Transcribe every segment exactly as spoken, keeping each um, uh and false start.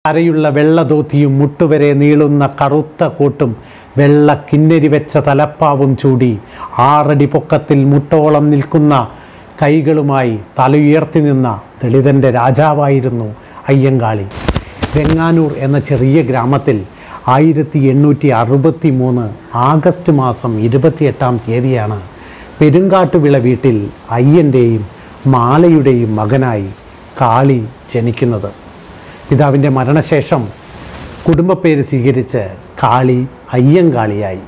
അരയുള്ള വെള്ളധോത്തിയും മുട്ടുവരെ നീളുന്ന കറുത്ത കോട്ടും വെള്ള കിന്നരി വെച്ച തലപ്പാവും ചൂടി ആറടി പൊക്കത്തിൽ മുട്ടോളം നിൽക്കുന്ന കൈകളുമായി തലയുയർത്തി നിന്ന ദളിതൻ്റെ രാജാവായിരുന്നു അയ്യങ്കാളി. വെങ്ങാനൂർ എന്ന ചെറിയ ഗ്രാമത്തിൽ ആയിരത്തി എണ്ണൂറ്റി അറുപത്തി മൂന്ന് ആഗസ്റ്റ് മാസം ഇരുപത്തിയെട്ടാം തീയതിയാണ് പെരുങ്കാട്ടുവിള വീട്ടിൽ അയ്യൻ്റെയും മാലയുടെയും മകനായി കാളി ജനിക്കുന്നത്. പിതാവിൻ്റെ മരണശേഷം കുടുംബപ്പേര് സ്വീകരിച്ച് കാളി അയ്യങ്കാളിയായി.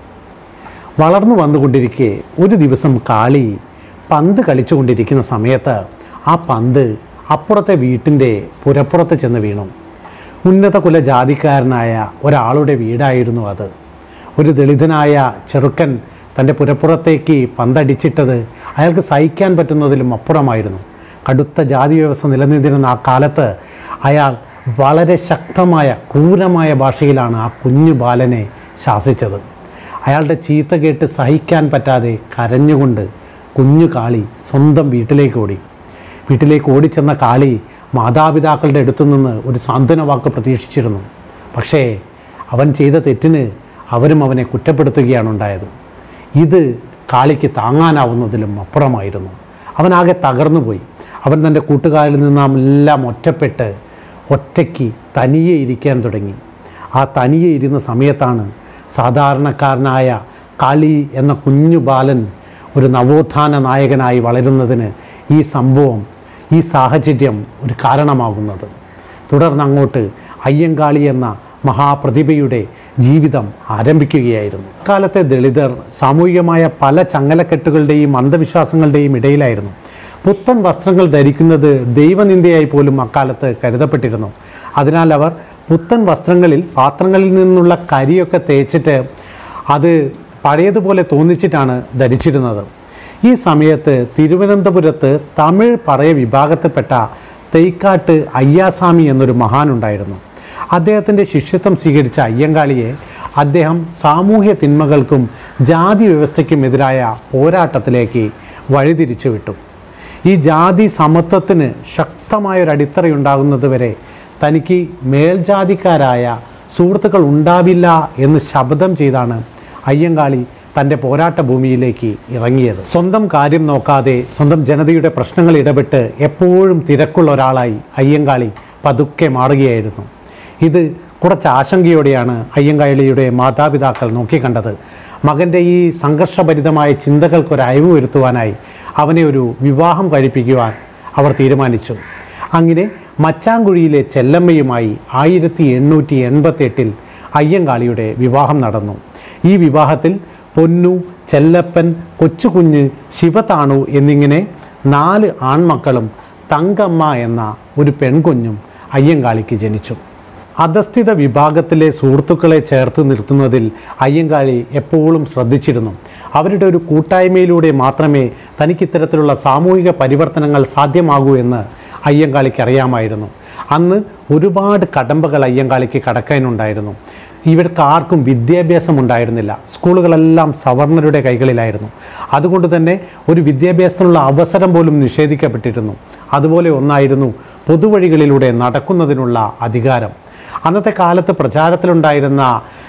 വളർന്നു വന്നുകൊണ്ടിരിക്കെ ഒരു ദിവസം കാളി പന്ത് കളിച്ചുകൊണ്ടിരിക്കുന്ന സമയത്ത് ആ പന്ത് അപ്പുറത്തെ വീട്ടിൻ്റെ പുരപ്പുറത്ത് ചെന്ന് വീണു. ഉന്നത കുല ജാതിക്കാരനായ ഒരാളുടെ വീടായിരുന്നു അത്. ഒരു ദളിതനായ ചെറുക്കൻ തൻ്റെ പുരപ്പുറത്തേക്ക് പന്തടിച്ചിട്ടത് അയാൾക്ക് സഹിക്കാൻ പറ്റുന്നതിലും അപ്പുറമായിരുന്നു. കടുത്ത ജാതി വ്യവസ്ഥ നിലനിന്നിരുന്ന ആ കാലത്ത് അയാൾ വളരെ ശക്തമായ ക്രൂരമായ ഭാഷയിലാണ് ആ കുഞ്ഞു ബാലനെ ശാസിച്ചത്. അയാളുടെ ചീത്ത കേട്ട് സഹിക്കാൻ പറ്റാതെ കരഞ്ഞുകൊണ്ട് കുഞ്ഞു കാളി സ്വന്തം വീട്ടിലേക്ക് ഓടി. വീട്ടിലേക്ക് ഓടിച്ചെന്ന കാളി മാതാപിതാക്കളുടെ അടുത്തു നിന്ന് ഒരു സാന്ത്വന വാക്ക് പ്രതീക്ഷിച്ചിരുന്നു. പക്ഷേ അവൻ ചെയ്ത തെറ്റിന് അവരും അവനെ കുറ്റപ്പെടുത്തുകയാണ് ഉണ്ടായത്. ഇത് കാളിക്ക് താങ്ങാനാവുന്നതിലും അപ്പുറമായിരുന്നു. അവനാകെ തകർന്നുപോയി. അവൻ തൻ്റെ കൂട്ടുകാരിൽ നിന്നെല്ലാം ഒറ്റപ്പെട്ട് ഒറ്റയ്ക്ക് തനിയെ ഇരിക്കാൻ തുടങ്ങി. ആ തനിയെ ഇരുന്ന സമയത്താണ് സാധാരണക്കാരനായ കാളി എന്ന കുഞ്ഞു ബാലൻ ഒരു നവോത്ഥാന നായകനായി വളരുന്നതിന് ഈ സംഭവം, ഈ സാഹചര്യം ഒരു കാരണമാകുന്നത്. തുടർന്ന് അങ്ങോട്ട് അയ്യങ്കാളി എന്ന മഹാപ്രതിഭയുടെ ജീവിതം ആരംഭിക്കുകയായിരുന്നു. കാലത്തെ ദളിതർ സാമൂഹികമായ പല ചങ്ങലക്കെട്ടുകളുടെയും അന്ധവിശ്വാസങ്ങളുടെയും ഇടയിലായിരുന്നു. പുത്തൻ വസ്ത്രങ്ങൾ ധരിക്കുന്നത് ദൈവനിന്ദയായി പോലും അക്കാലത്ത് കരുതപ്പെട്ടിരുന്നു. അതിനാൽ അവർ പുത്തൻ വസ്ത്രങ്ങളിൽ പാത്രങ്ങളിൽ നിന്നുള്ള കരിയൊക്കെ തേച്ചിട്ട് അത് പഴയതുപോലെ തോന്നിച്ചിട്ടാണ് ധരിച്ചിരുന്നത്. ഈ സമയത്ത് തിരുവനന്തപുരത്ത് തമിഴ് പറയ വിഭാഗത്തിൽപ്പെട്ട തൈക്കാട്ട് അയ്യാസ്വാമി എന്നൊരു മഹാനുണ്ടായിരുന്നു. അദ്ദേഹത്തിൻ്റെ ശിഷ്യത്വം സ്വീകരിച്ച അയ്യങ്കാളിയെ അദ്ദേഹം സാമൂഹ്യ തിന്മകൾക്കും ജാതി വ്യവസ്ഥയ്ക്കും എതിരായ പോരാട്ടത്തിലേക്ക് വഴിതിരിച്ചു വിട്ടു. ഈ ജാതി സമത്വത്തിന് ശക്തമായൊരു അടിത്തറയുണ്ടാകുന്നത് വരെ തനിക്ക് മേൽജാതിക്കാരായ സുഹൃത്തുക്കൾ ഉണ്ടാവില്ല എന്ന് ശപഥം ചെയ്താണ് അയ്യങ്കാളി തൻ്റെ പോരാട്ട ഭൂമിയിലേക്ക് ഇറങ്ങിയത്. സ്വന്തം കാര്യം നോക്കാതെ സ്വന്തം ജനതയുടെ പ്രശ്നങ്ങൾ ഇടപെട്ട് എപ്പോഴും തിരക്കുള്ള ഒരാളായി അയ്യങ്കാളി പതുക്കെ മാറുകയായിരുന്നു. ഇത് കുറച്ച് ആശങ്കയോടെയാണ് അയ്യങ്കാളിയുടെ മാതാപിതാക്കൾ നോക്കിക്കണ്ടത്. മകൻ്റെ ഈ സംഘർഷഭരിതമായ ചിന്തകൾക്കൊരു അയവ് വരുത്തുവാനായി അവനെ ഒരു വിവാഹം കഴിപ്പിക്കുവാൻ അവർ തീരുമാനിച്ചു. അങ്ങനെ മച്ചാങ്കുഴിയിലെ ചെല്ലമ്മയുമായി ആയിരത്തി എണ്ണൂറ്റി എൺപത്തി എട്ടിൽ അയ്യങ്കാളിയുടെ വിവാഹം നടന്നു. ഈ വിവാഹത്തിൽ പൊന്നു, ചെല്ലപ്പൻ, കൊച്ചുകുഞ്ഞ്, ശിവതാണു എന്നിങ്ങനെ നാല് ആൺമക്കളും തങ്കമ്മ എന്ന ഒരു പെൺകുഞ്ഞും അയ്യങ്കാളിക്ക് ജനിച്ചു. അധസ്ഥിത വിഭാഗത്തിലെ സുഹൃത്തുക്കളെ ചേർത്ത് നിർത്തുന്നതിൽ അയ്യങ്കാളി എപ്പോഴും ശ്രദ്ധിച്ചിരുന്നു. അവരുടെ ഒരു കൂട്ടായ്മയിലൂടെ മാത്രമേ തനിക്ക് ഇത്തരത്തിലുള്ള സാമൂഹിക പരിവർത്തനങ്ങൾ സാധ്യമാകൂ എന്ന് അയ്യങ്കാളിക്ക് അറിയാമായിരുന്നു. അന്ന് ഒരുപാട് കടമ്പകൾ അയ്യങ്കാളിക്ക് കടക്കാനുണ്ടായിരുന്നു. ഇവർക്ക് ആർക്കും വിദ്യാഭ്യാസം ഉണ്ടായിരുന്നില്ല. സ്കൂളുകളെല്ലാം സവർണരുടെ കൈകളിലായിരുന്നു. അതുകൊണ്ട് തന്നെ ഒരു വിദ്യാഭ്യാസത്തിനുള്ള അവസരം പോലും നിഷേധിക്കപ്പെട്ടിരുന്നു. അതുപോലെ ഒന്നായിരുന്നു പൊതുവഴികളിലൂടെ നടക്കുന്നതിനുള്ള അധികാരം. അന്നത്തെ കാലത്ത് പ്രചാരത്തിലുണ്ടായിരുന്ന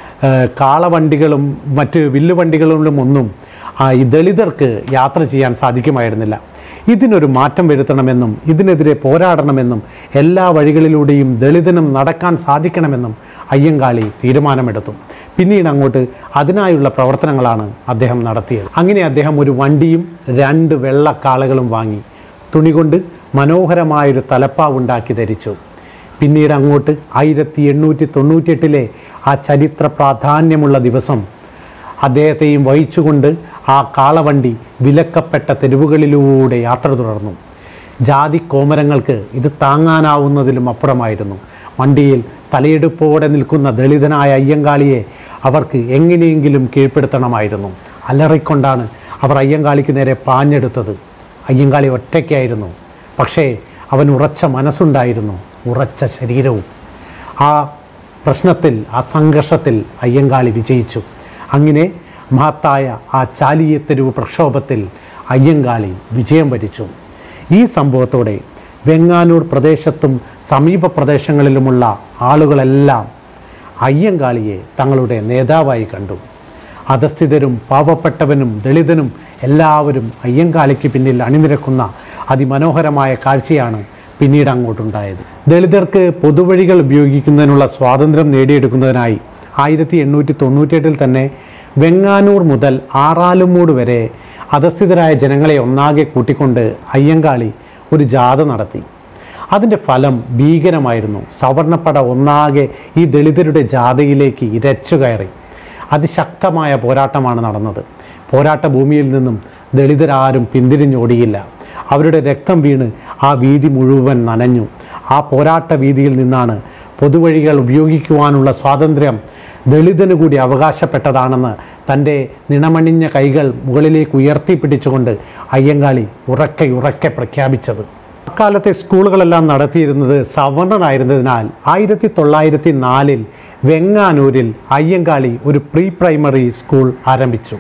കാളവണ്ടികളും മറ്റ് വില്ലുവണ്ടികളിലും ഒന്നും ഈ ദളിതർക്ക് യാത്ര ചെയ്യാൻ സാധിക്കുമായിരുന്നില്ല. ഇതിനൊരു മാറ്റം വരുത്തണമെന്നും ഇതിനെതിരെ പോരാടണമെന്നും എല്ലാ വഴികളിലൂടെയും ദളിതനും നടക്കാൻ സാധിക്കണമെന്നും അയ്യങ്കാളി തീരുമാനമെടുത്തു. പിന്നീട് അങ്ങോട്ട് അതിനായുള്ള പ്രവർത്തനങ്ങളാണ് അദ്ദേഹം നടത്തിയത്. അങ്ങനെ അദ്ദേഹം ഒരു വണ്ടിയും രണ്ട് വെള്ളക്കാളകളും വാങ്ങി തുണി കൊണ്ട് മനോഹരമായൊരു തലപ്പാവുണ്ടാക്കി ധരിച്ചു. പിന്നീട് അങ്ങോട്ട് ആയിരത്തി എണ്ണൂറ്റി തൊണ്ണൂറ്റിയെട്ടിലെ ആ ചരിത്ര പ്രാധാന്യമുള്ള ദിവസം അദ്ദേഹത്തെയും വഹിച്ചുകൊണ്ട് ആ കാളവണ്ടി വിലക്കപ്പെട്ട തെരുവുകളിലൂടെ യാത്ര തുടർന്നു. ജാതി കോമരങ്ങൾക്ക് ഇത് താങ്ങാനാവുന്നതിലും അപ്പുറമായിരുന്നു. വണ്ടിയിൽ തലയെടുപ്പോടെ നിൽക്കുന്ന ദളിതനായ അയ്യങ്കാളിയെ അവർക്ക് എങ്ങനെയെങ്കിലും കീഴ്പ്പെടുത്തണമായിരുന്നു. അലറിക്കൊണ്ടാണ് അവർ അയ്യങ്കാളിക്ക് നേരെ പാഞ്ഞെടുത്തത്. അയ്യങ്കാളി ഒറ്റയ്ക്കായിരുന്നു. പക്ഷേ അവൻ ഉറച്ച മനസ്സുണ്ടായിരുന്നു, ഉറച്ച ശരീരവും. ആ പ്രശ്നത്തിൽ, ആ സംഘർഷത്തിൽ അയ്യങ്കാളി വിജയിച്ചു. അങ്ങനെ മഹത്തായ ആ ചാലിയത്തെരുവ് പ്രക്ഷോഭത്തിൽ അയ്യങ്കാളി വിജയം വരിച്ചു. ഈ സംഭവത്തോടെ വെങ്ങാനൂർ പ്രദേശത്തും സമീപ പ്രദേശങ്ങളിലുമുള്ള ആളുകളെല്ലാം അയ്യങ്കാളിയെ തങ്ങളുടെ നേതാവായി കണ്ടു. അധസ്ഥിതരും പാവപ്പെട്ടവനും ദളിതനും എല്ലാവരും അയ്യങ്കാളിക്ക് പിന്നിൽ അണിനിരക്കുന്ന അതിമനോഹരമായ കാഴ്ചയാണ് പിന്നീട് അങ്ങോട്ടുണ്ടായത്. ദളിതർക്ക് പൊതുവഴികൾ ഉപയോഗിക്കുന്നതിനുള്ള സ്വാതന്ത്ര്യം നേടിയെടുക്കുന്നതിനായി ആയിരത്തി എണ്ണൂറ്റി തൊണ്ണൂറ്റിയെട്ടിൽ തന്നെ വെങ്ങാനൂർ മുതൽ ആറാലുമൂട് വരെ അധസ്ഥിതരായ ജനങ്ങളെ ഒന്നാകെ കൂട്ടിക്കൊണ്ട് അയ്യങ്കാളി ഒരു ജാഥ നടത്തി. അതിൻ്റെ ഫലം ഭീകരമായിരുന്നു. സവർണപ്പട ഒന്നാകെ ഈ ദളിതരുടെ ജാഥയിലേക്ക് ഇരച്ചു കയറി. അതിശക്തമായ പോരാട്ടമാണ് നടന്നത്. പോരാട്ട ഭൂമിയിൽ നിന്നും ദളിതരാരും പിന്തിരിഞ്ഞോടിയില്ല. അവരുടെ രക്തം വീണ് ആ വീതി മുഴുവൻ നനഞ്ഞു. ആ പോരാട്ട വീതിയിൽ നിന്നാണ് പൊതുവഴികൾ ഉപയോഗിക്കുവാനുള്ള സ്വാതന്ത്ര്യം ദളിതന് കൂടി അവകാശപ്പെട്ടതാണെന്ന് തൻ്റെ നിണമണിഞ്ഞ കൈകൾ മുകളിലേക്ക് ഉയർത്തിപ്പിടിച്ചുകൊണ്ട് അയ്യങ്കാളി ഉറക്കെ ഉറക്കെ പ്രഖ്യാപിച്ചത്. അക്കാലത്തെ സ്കൂളുകളെല്ലാം നടത്തിയിരുന്നത് സവർണനായിരുന്നതിനാൽ ആയിരത്തി തൊള്ളായിരത്തി നാലിൽ വെങ്ങാനൂരിൽ അയ്യങ്കാളി ഒരു പ്രീ പ്രൈമറി സ്കൂൾ ആരംഭിച്ചു.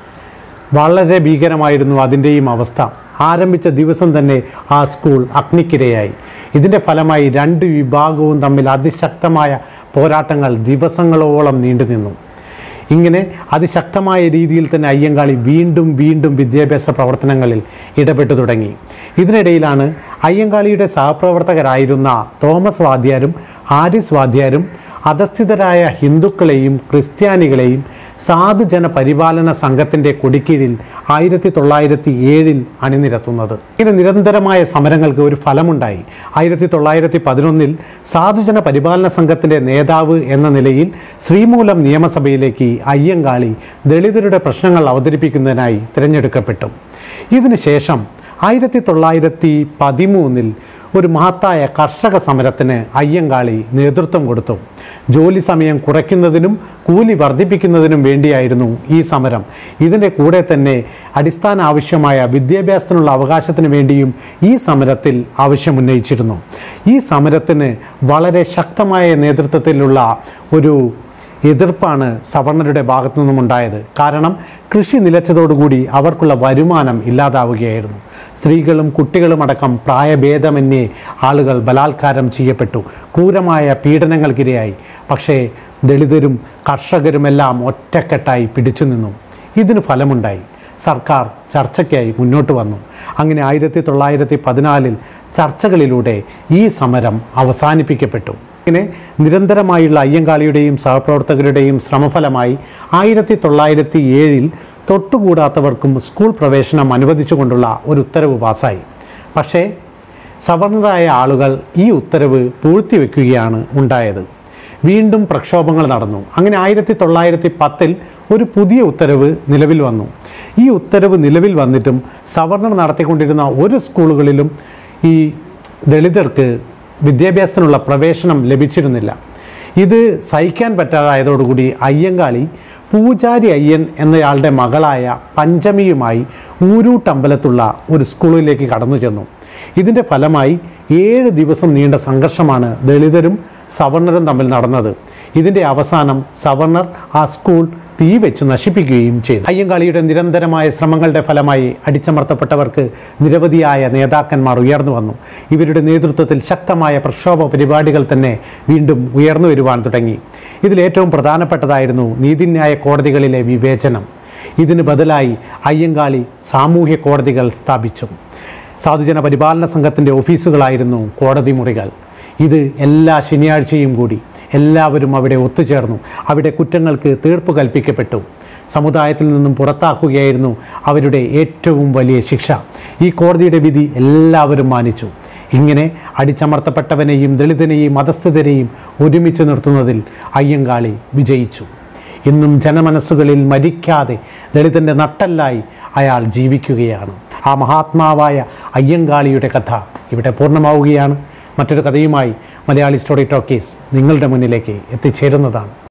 വളരെ ഭീകരമായിരുന്നു അതിൻ്റെയും അവസ്ഥ. ആരംഭിച്ച ദിവസം തന്നെ ആ സ്കൂൾ അഗ്നിക്കിരയായി. ഇതിൻ്റെ ഫലമായി രണ്ട് വിഭാഗവും തമ്മിൽ അതിശക്തമായ പോരാട്ടങ്ങൾ ദിവസങ്ങളോളം നീണ്ടുനിന്നു. ഇങ്ങനെ അതിശക്തമായ രീതിയിൽ തന്നെ അയ്യങ്കാളി വീണ്ടും വീണ്ടും വിദ്യാഭ്യാസ പ്രവർത്തനങ്ങളിൽ ഇടപെട്ടു തുടങ്ങി. ഇതിനിടയിലാണ് അയ്യങ്കാളിയുടെ സഹപ്രവർത്തകരായിരുന്ന തോമസ് വാദ്യാരും ഹാരിസ് വാദ്യാരും അധസ്ഥിതരായ ഹിന്ദുക്കളെയും ക്രിസ്ത്യാനികളെയും സാധുജന പരിപാലന സംഘത്തിൻ്റെ കൊടിക്കീഴിൽ ആയിരത്തി തൊള്ളായിരത്തി ഏഴിൽ അണിനിരത്തുന്നത്. ഇങ്ങനെ നിരന്തരമായ സമരങ്ങൾക്ക് ഒരു ഫലമുണ്ടായി. ആയിരത്തി തൊള്ളായിരത്തി പതിനൊന്നിൽ സാധുജന പരിപാലന സംഘത്തിൻ്റെ നേതാവ് എന്ന നിലയിൽ ശ്രീമൂലം നിയമസഭയിലേക്ക് അയ്യങ്കാളി ദളിതരുടെ പ്രശ്നങ്ങൾ അവതരിപ്പിക്കുന്നതിനായി തിരഞ്ഞെടുക്കപ്പെട്ടു. ഇതിനുശേഷം ആയിരത്തി തൊള്ളായിരത്തി പതിമൂന്നിൽ ഒരു മഹത്തായ കർഷക സമരത്തിന് അയ്യങ്കാളി നേതൃത്വം കൊടുത്തു. ജോലി സമയം കുറയ്ക്കുന്നതിനും കൂലി വർദ്ധിപ്പിക്കുന്നതിനും വേണ്ടിയായിരുന്നു ഈ സമരം. ഇതിൻ്റെ കൂടെ തന്നെ അടിസ്ഥാന ആവശ്യമായ വിദ്യാഭ്യാസത്തിനുള്ള അവകാശത്തിന് വേണ്ടിയും ഈ സമരത്തിൽ ആവശ്യമുന്നയിച്ചിരുന്നു. ഈ സമരത്തിന് വളരെ ശക്തമായ നേതൃത്വത്തിലുള്ള ഒരു എതിർപ്പാണ് സവർണരുടെ ഭാഗത്തു നിന്നും ഉണ്ടായത്. കാരണം കൃഷി നിലച്ചതോടുകൂടി അവർക്കുള്ള വരുമാനം ഇല്ലാതാവുകയായിരുന്നു. സ്ത്രീകളും കുട്ടികളും അടക്കം പ്രായഭേദമന്യേ ആളുകൾ ബലാത്കാരം ചെയ്യപ്പെട്ടു. ക്രൂരമായ പീഡനങ്ങൾക്കിരയായി. പക്ഷേ ദളിതരും കർഷകരുമെല്ലാം ഒറ്റക്കെട്ടായി പിടിച്ചു നിന്നു. ഇതിന് ഫലമുണ്ടായി. സർക്കാർ ചർച്ചയ്ക്കായി മുന്നോട്ട് വന്നു. അങ്ങനെ ആയിരത്തി തൊള്ളായിരത്തി പതിനാലിൽ ചർച്ചകളിലൂടെ ഈ സമരം അവസാനിപ്പിക്കപ്പെട്ടു. ഇങ്ങനെ നിരന്തരമായുള്ള അയ്യങ്കാളിയുടെയും സഹപ്രവർത്തകരുടെയും ശ്രമഫലമായി ആയിരത്തി തൊള്ളായിരത്തി ഏഴിൽ തൊട്ടുകൂടാത്തവർക്കും സ്കൂൾ പ്രവേശനം അനുവദിച്ചുകൊണ്ടുള്ള ഒരു ഉത്തരവ് പാസായി. പക്ഷേ സവർണരായ ആളുകൾ ഈ ഉത്തരവ് പൂഴ്ത്തിവെക്കുകയാണ് ഉണ്ടായത്. വീണ്ടും പ്രക്ഷോഭങ്ങൾ നടന്നു. അങ്ങനെ ആയിരത്തി തൊള്ളായിരത്തി പത്തിൽ ഒരു പുതിയ ഉത്തരവ് നിലവിൽ വന്നു. ഈ ഉത്തരവ് നിലവിൽ വന്നിട്ടും സവർണർ നടത്തിക്കൊണ്ടിരുന്ന ഒരു സ്കൂളുകളിലും ഈ ദളിതർക്ക് വിദ്യാഭ്യാസത്തിനുള്ള പ്രവേശനം ലഭിച്ചിരുന്നില്ല. ഇത് സഹിക്കാൻ പറ്റാതായതോടുകൂടി അയ്യങ്കാളി പൂജാരി അയ്യൻ എന്നയാളുടെ മകളായ പഞ്ചമിയുമായി ഊരൂട്ടമ്പലത്തുള്ള ഒരു സ്കൂളിലേക്ക് കടന്നു ചെന്നു. ഇതിൻ്റെ ഫലമായി ഏഴ് ദിവസം നീണ്ട സംഘർഷമാണ് ദളിതരും സവർണരും തമ്മിൽ നടന്നത്. ഇതിൻ്റെ അവസാനം സവർണർ ആ സ്കൂൾ തീ വെച്ച് നശിപ്പിക്കുകയും ചെയ്തു. അയ്യങ്കാളിയുടെ നിരന്തരമായ ശ്രമങ്ങളുടെ ഫലമായി അടിച്ചമർത്തപ്പെട്ടവർക്ക് നിരവധിയായ നേതാക്കന്മാർ ഉയർന്നു വന്നു. ഇവരുടെ നേതൃത്വത്തിൽ ശക്തമായ പ്രക്ഷോഭ പരിപാടികൾ തന്നെ വീണ്ടും ഉയർന്നു വരുവാൻ തുടങ്ങി. ഇതിലേറ്റവും പ്രധാനപ്പെട്ടതായിരുന്നു നീതിന്യായ കോടതികളിലെ വിവേചനം. ഇതിന് ബദലായി അയ്യങ്കാളി സാമൂഹ്യ കോടതികൾ സ്ഥാപിച്ചു. സാധുജന പരിപാലന സംഘത്തിൻ്റെ ഓഫീസുകളായിരുന്നു കോടതി മുറികൾ. ഇത് എല്ലാ ശനിയാഴ്ചയും കൂടി എല്ലാവരും അവിടെ ഒത്തുചേർന്നു. അവിടെ കുറ്റങ്ങൾക്ക് തീർപ്പ് കൽപ്പിക്കപ്പെട്ടു. സമുദായത്തിൽ നിന്നും പുറത്താക്കുകയായിരുന്നു അവരുടെ ഏറ്റവും വലിയ ശിക്ഷ. ഈ കോടതിയുടെ വിധി എല്ലാവരും മാനിച്ചു. ഇങ്ങനെ അടിച്ചമർത്തപ്പെട്ടവനെയും ദളിതനെയും മതസ്ഥിതരെയും ഒരുമിച്ച് നിർത്തുന്നതിൽ അയ്യങ്കാളി വിജയിച്ചു. ഇന്നും ജനമനസ്സുകളിൽ മരിക്കാതെ ദളിതൻ്റെ നട്ടെല്ലായി അയാൾ ജീവിക്കുകയാണ്. ആ മഹാത്മാവായ അയ്യങ്കാളിയുടെ കഥ ഇവിടെ പൂർണ്ണമാവുകയാണ്. മറ്റൊരു കഥയുമായി മലയാളി സ്റ്റോറി ടോക്കീസ് നിങ്ങളുടെ മുന്നിലേക്ക് എത്തിച്ചേരുന്നതാണ്.